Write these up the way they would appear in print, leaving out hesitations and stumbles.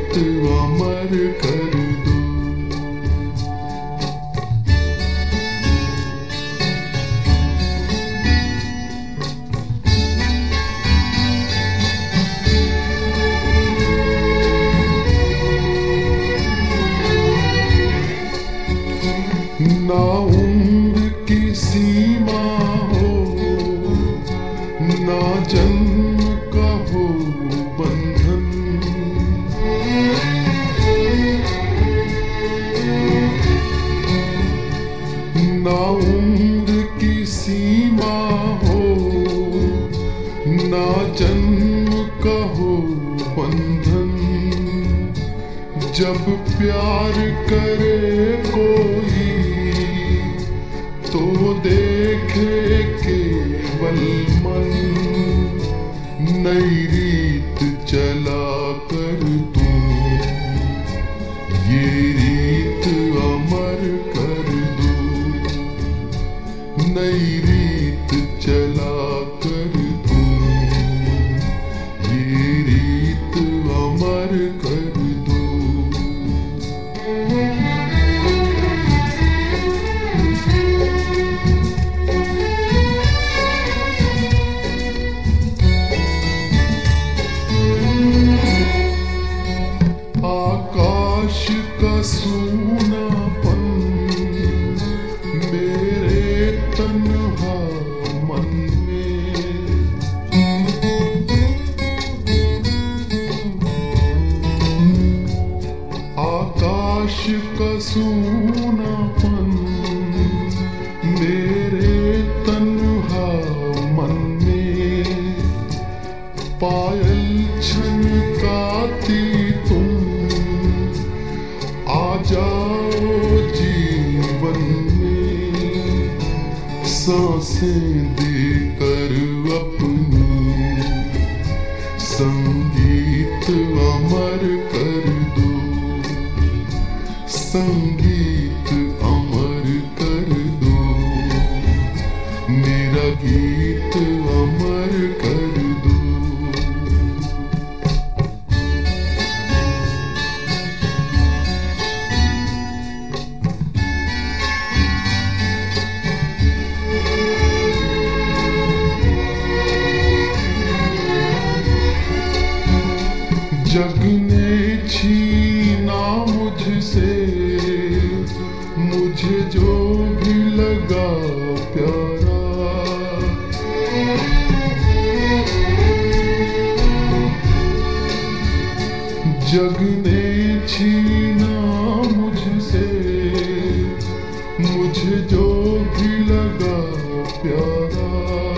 रीत अमर कर दो। ना उम्र की सीमा हो, ना जन्म का हो बंधन, ना उम्र की सीमा हो, ना जन्म का हो बंधन। जब प्यार करे कोई तो देखे केवल मन, नई रीत चला कर तू, ये रीत अमर कर दो। नई रीत चला कर तू, ये रीत अमर कर दो। आकाश का सूनापन मेरे तन्हा मन में, आकाश का सूनापन मेरे तन्हा मन में। पायल छनकाती तुम आ जाओ जीवन में, सांसें देकर अपनी संगीत अमर कर दो। संगीत अमर कर दो, मेरा गीत अमर कर दो। जग ने छीना मुझसे मुझे जो भी लगा प्यारा, जग ने छीना मुझसे मुझे जो भी लगा प्यारा।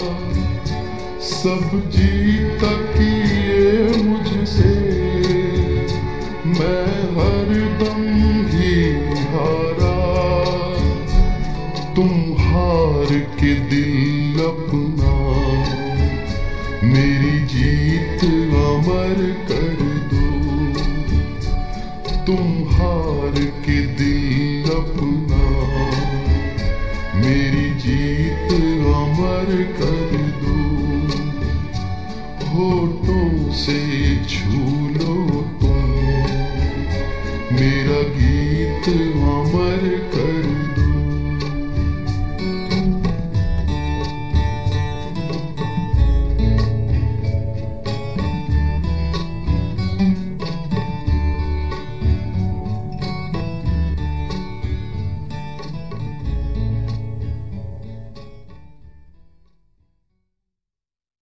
सब जीता किए मुझसे, मैं हरदम ही हारा। तुम हार के दिल अपना मेरी जीत अमर